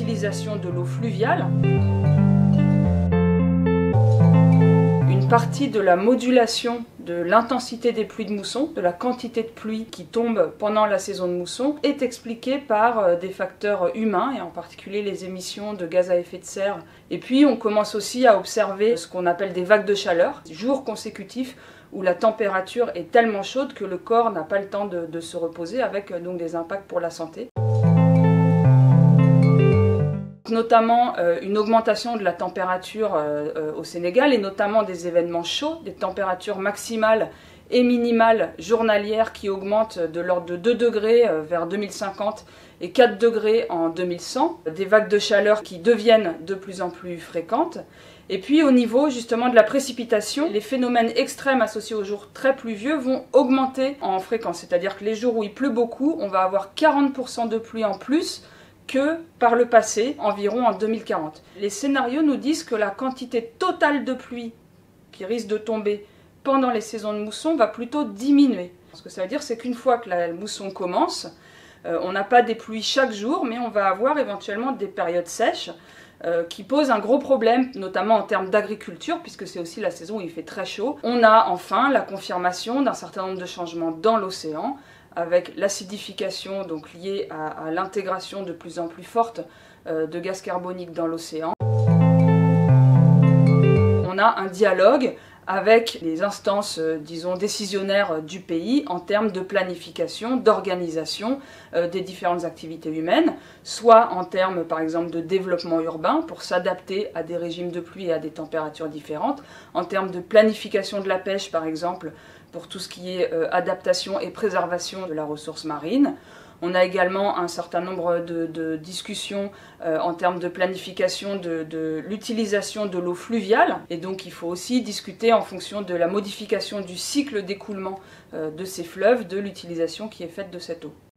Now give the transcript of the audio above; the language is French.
l'utilisation de l'eau fluviale. Une partie de la modulation de l'intensité des pluies de mousson, de la quantité de pluie qui tombe pendant la saison de mousson, est expliquée par des facteurs humains, et en particulier les émissions de gaz à effet de serre. Et puis on commence aussi à observer ce qu'on appelle des vagues de chaleur, jours consécutifs où la température est tellement chaude que le corps n'a pas le temps de se reposer, avec donc des impacts pour la santé. Notamment une augmentation de la température au Sénégal, et notamment des événements chauds, des températures maximales et minimales journalières qui augmentent de l'ordre de 2 degrés vers 2050 et 4 degrés en 2100, des vagues de chaleur qui deviennent de plus en plus fréquentes. Et puis au niveau justement de la précipitation, les phénomènes extrêmes associés aux jours très pluvieux vont augmenter en fréquence, c'est-à-dire que les jours où il pleut beaucoup, on va avoir 40% de pluie en plus que par le passé, environ en 2040. Les scénarios nous disent que la quantité totale de pluie qui risque de tomber pendant les saisons de mousson va plutôt diminuer. Ce que ça veut dire, c'est qu'une fois que la mousson commence, on n'a pas des pluies chaque jour, mais on va avoir éventuellement des périodes sèches qui posent un gros problème, notamment en termes d'agriculture, puisque c'est aussi la saison où il fait très chaud. On a enfin la confirmation d'un certain nombre de changements dans l'océan, avec l'acidification donc liée à l'intégration de plus en plus forte de gaz carbonique dans l'océan. On a un dialogue avec les instances, disons, décisionnaires du pays en termes de planification, d'organisation des différentes activités humaines, soit en termes, par exemple, de développement urbain pour s'adapter à des régimes de pluie et à des températures différentes, en termes de planification de la pêche, par exemple, pour tout ce qui est adaptation et préservation de la ressource marine. On a également un certain nombre de discussions en termes de planification de l'utilisation de l'eau fluviale. Et donc il faut aussi discuter en fonction de la modification du cycle d'écoulement de ces fleuves, de l'utilisation qui est faite de cette eau.